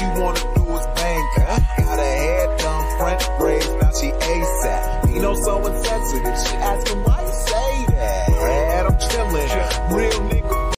she wanna do is bang. Got her hair done, front braids, now she ASAP. You know, so insensitive, she asking